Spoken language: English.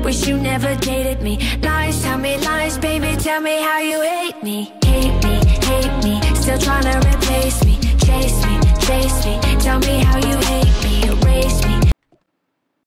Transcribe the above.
Wish you never dated me. Lies, tell me lies, baby, tell me how you hate me. Hate me, still trying to replace me. Chase me,